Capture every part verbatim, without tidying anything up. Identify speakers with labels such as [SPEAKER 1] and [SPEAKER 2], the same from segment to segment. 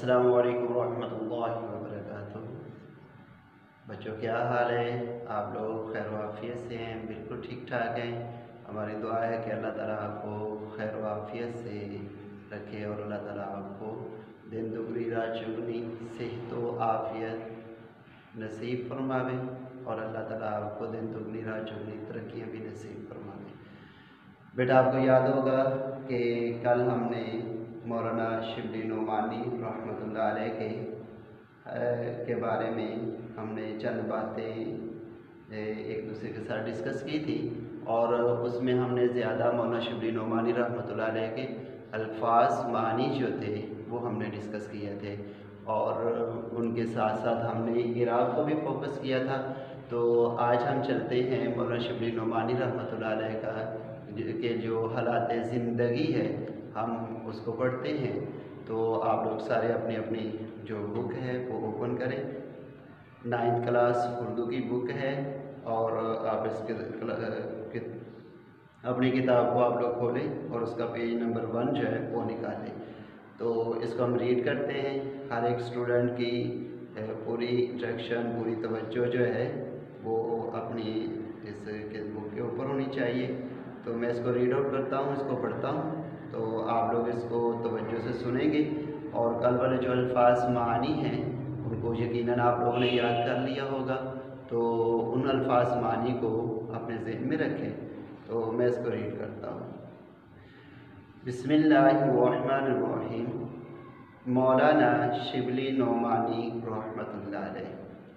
[SPEAKER 1] السلام علیکم ورحمۃ اللہ وبرکاتہ۔ بچوں کیا حال ہے؟ آپ لوگ خیر و عافیت سے ہیں؟ بالکل ٹھیک ٹھاک ہیں۔ ہماری دعا ہے کہ اللہ تعالیٰ آپ کو خیر و عافیت سے رکھے اور اللہ تعالیٰ آپ کو دن دگنی رات چگنی صحت و عافیت نصیب فرماوے اور اللہ تعالیٰ آپ کو دن دگنی رات چگنی ترقیاں بھی نصیب فرماوے۔ بیٹا آپ کو یاد ہوگا کہ کل ہم نے مولانا شبلی نعمانی رحمۃ اللہ علیہ کے کے بارے میں ہم نے چند باتیں ایک دوسرے کے ساتھ ڈسکس کی تھی، اور اس میں ہم نے زیادہ مولانا شبلی نعمانی رحمۃ اللہ علیہ کے الفاظ معنی جو تھے وہ ہم نے ڈسکس کیے تھے، اور ان کے ساتھ ساتھ ہم نے عراق کو بھی فوکس کیا تھا۔ تو آج ہم چلتے ہیں مولانا شبلی نعمانی رحمۃ اللہ علیہ کا کہ جو حالات زندگی ہے ہم اس کو پڑھتے ہیں۔ تو آپ لوگ سارے اپنی اپنی جو بک ہے وہ اوپن کریں۔ نائنتھ کلاس اردو کی بک ہے، اور آپ اس کے اپنی کتاب کو آپ لوگ کھولیں اور اس کا پیج نمبر ون جو ہے وہ نکالیں۔ تو اس کو ہم ریڈ کرتے ہیں۔ ہر ایک اسٹوڈنٹ کی پوری انٹریکشن پوری توجہ جو ہے وہ اپنی اس بک کے اوپر ہونی چاہیے۔ تو میں اس کو ریڈ آؤٹ کرتا ہوں، اس کو پڑھتا ہوں، تو آپ لوگ اس کو توجہ سے سنیں گے، اور کل والے جو الفاظ معانی ہیں ان کو یقیناً آپ لوگوں نے یاد کر لیا ہوگا، تو ان الفاظ معانی کو اپنے ذہن میں رکھیں۔ تو میں اس کو ریڈ کرتا ہوں۔ بسم اللہ الرحمن الرحیم۔ مولانا شبلی نعمانی رحمۃ اللہ علیہ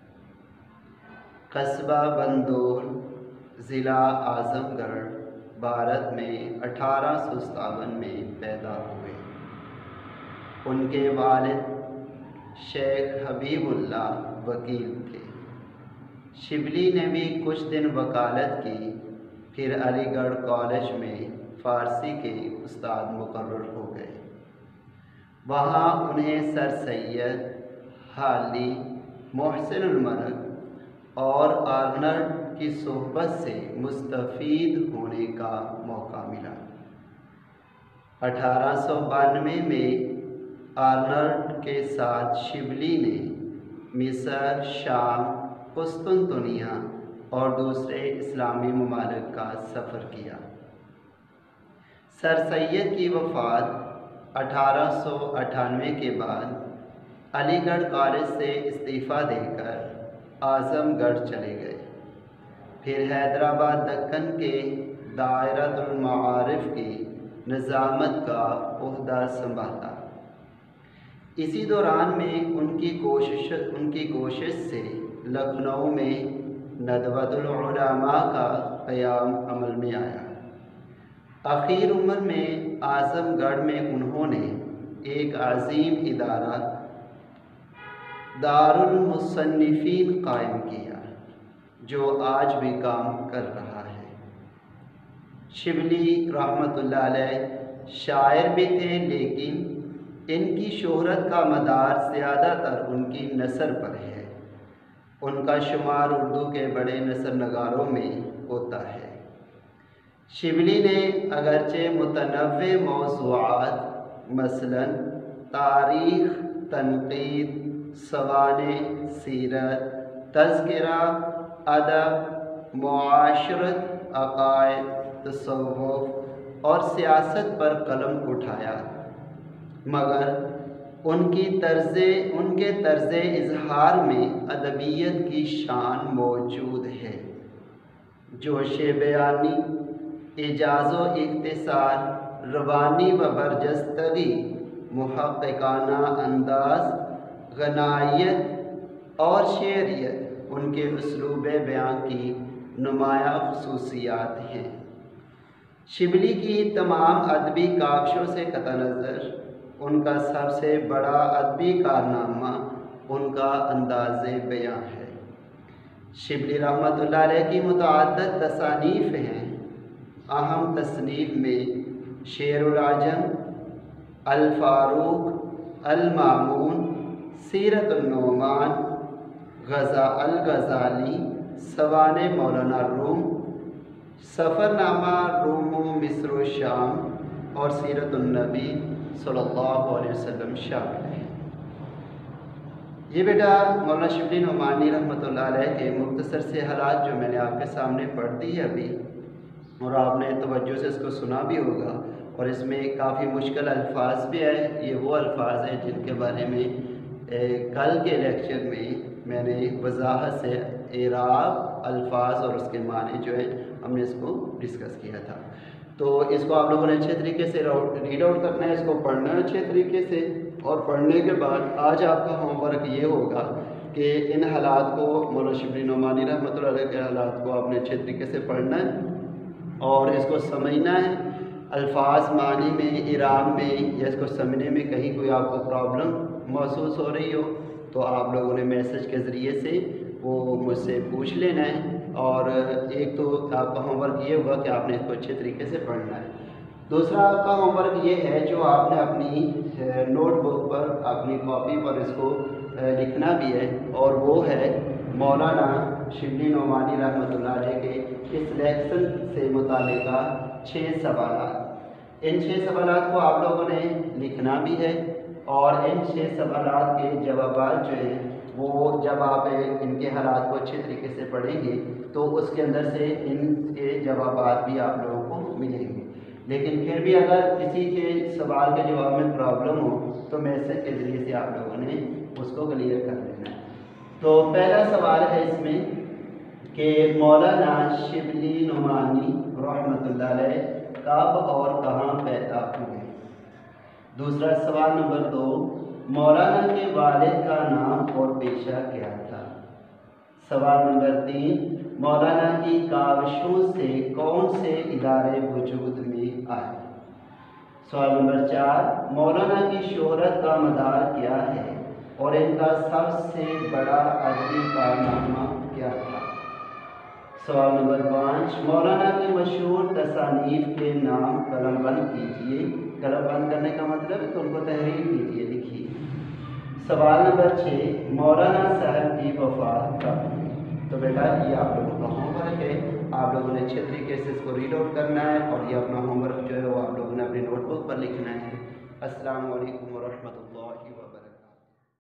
[SPEAKER 1] قصبہ بندول، ضلع اعظم گڑھ، بھارت میں اٹھارہ سو ستاون میں پیدا ہوئے۔ ان کے والد شیخ حبیب اللہ وکیل تھے۔ شبلی نے بھی کچھ دن وکالت کی، پھر علی گڑھ کالج میں فارسی کے استاد مقرر ہو گئے۔ وہاں انہیں سر سید حالی محسن الملک اور آرنلڈ کی صحبت سے مستفید ہونے کا موقع ملا۔ اٹھارہ سو بانوے میں آرنلڈ کے ساتھ شبلی نے مصر، شام، قسطنطنیہ اور دوسرے اسلامی ممالک کا سفر کیا۔ سر سید کی وفات اٹھارہ سو اٹھانوے کے بعد علی گڑھ کالج سے استعفیٰ دے کر اعظم گڑھ چلے گئے، پھر حیدرآباد دکن کے دائرۃ المعارف کی نظامت کا عہدہ سنبھالا۔ اسی دوران میں ان کی کوشش ان کی کوشش سے لکھنؤ میں ندوۃ العلماء کا قیام عمل میں آیا۔ اخیر عمر میں اعظم گڑھ میں انہوں نے ایک عظیم ادارہ دارالمصنفین قائم کیا جو آج بھی کام کر رہا ہے۔ شبلی رحمۃ اللہ علیہ شاعر بھی تھے، لیکن ان کی شہرت کا مدار زیادہ تر ان کی نثر پر ہے۔ ان کا شمار اردو کے بڑے نثر نگاروں میں ہوتا ہے۔ شبلی نے اگرچہ متنوع موضوعات مثلاً تاریخ، تنقید، سوانح، سیرت، تذکرہ، ادب، معاشرت، عقائد، تصوف اور سیاست پر قلم اٹھایا، مگر ان کی طرز ان کے طرز اظہار میں ادبیت کی شان موجود ہے۔ جوش بیانی، اعجاز و اختصار، روانی و برجستگی، محققانہ انداز، غنائیت اور شعریت ان کے اسلوب بیان کی نمایاں خصوصیات ہیں۔ شبلی کی تمام ادبی کاوشوں سے قطع نظر ان کا سب سے بڑا ادبی کارنامہ ان کا انداز بیان ہے۔ شبلی رحمۃ اللہ علیہ کی متعدد تصانیف ہیں۔ اہم تصنیف میں شعر العجم، الفاروق، المامون، سیرت النعمان، غزا الغزالی، سوانح مولانا روم، سفر نامہ روم و مصر و شام اور سیرت النبی صلی اللہ علیہ وسلم شامل ہیں۔ یہ بیٹا مولانا شبلی نعمانی رحمتہ علیہ کے مختصر سے حالات جو میں نے آپ کے سامنے پڑھ دی ہے ابھی، اور آپ نے توجہ سے اس کو سنا بھی ہوگا، اور اس میں کافی مشکل الفاظ بھی ہے۔ یہ وہ الفاظ ہیں جن کے بارے میں کل کے لیکچر میں میں نے وضاحت سے اعراب الفاظ اور اس کے معنی جو ہے ہم نے اس کو ڈسکس کیا تھا۔ تو اس کو آپ لوگوں نے اچھے طریقے سے ریڈ آؤٹ کرنا ہے، اس کو پڑھنا ہے اچھے طریقے سے، اور پڑھنے کے بعد آج آپ کا ہوم ورک یہ ہوگا کہ ان حالات کو، مولانا شبلی نعمانی رحمۃ اللہ علیہ کے حالات کو آپ نے اچھے طریقے سے پڑھنا ہے اور اس کو سمجھنا ہے۔ الفاظ معنی میں، اعراب میں یا اس کو سمجھنے میں کہیں کوئی آپ کو پرابلم محسوس ہو رہی ہو تو آپ لوگوں نے میسج کے ذریعے سے وہ مجھ سے پوچھ لینا ہے، اور ایک تو آپ کا ہوم ورک یہ ہوگا کہ آپ نے اس کو اچھے طریقے سے پڑھنا ہے۔ دوسرا آپ کا ہوم ورک یہ ہے جو آپ نے اپنی نوٹ بک پر، اپنی کاپی پر اس کو لکھنا بھی ہے، اور وہ ہے مولانا شبلی نعمانی رحمۃ اللہ علیہ کے اس لیکشن سے متعلقہ چھ سوالات۔ ان چھ سوالات کو آپ لوگوں نے لکھنا بھی ہے، اور ان چھ سوالات کے جوابات جو ہیں وہ جب آپ ان کے حالات کو اچھے طریقے سے پڑھیں گے تو اس کے اندر سے ان کے جوابات بھی آپ لوگوں کو ملیں گے۔ لیکن پھر بھی اگر کسی کے سوال کے جواب میں پرابلم ہو تو میسج کے ذریعے سے آپ لوگوں نے اس کو کلیئر کر لینا ہے۔ تو پہلا سوال ہے اس میں کہ مولانا شبلی نعمانی رحمۃ اللہ علیہ کب اور کہاں پیدا ہوئے۔ دوسرا سوال نمبر دو، مولانا کے والد کا نام اور پیشہ کیا تھا۔ سوال نمبر تین، مولانا کی کاوشوں سے کون سے ادارے وجود میں آئے۔ سوال نمبر چار، مولانا کی شہرت کا مدار کیا ہے اور ان کا سب سے بڑا ادبی کارنامہ کیا تھا۔ سوال نمبر پانچ، مولانا کی مشہور تصانیف کے نام قلم بند کیجیے۔ قلم بند کرنے کا مطلب ہے کہ ان کو تحریر کیجیے، لکھیے۔ سوال نمبر چھ، مولانا صاحب کی وفات کب ہوئی۔ تو بیٹا یہ آپ لوگوں کا ہوم ورک ہے، آپ لوگوں نے اچھے طریقے سے اس کو ریڈ آؤٹ کرنا ہے، اور یہ اپنا ہوم ورک جو ہے وہ آپ لوگوں نے اپنی نوٹ بک پر لکھنا ہے۔ السلام علیکم ورحمۃ اللہ وبرکاتہ۔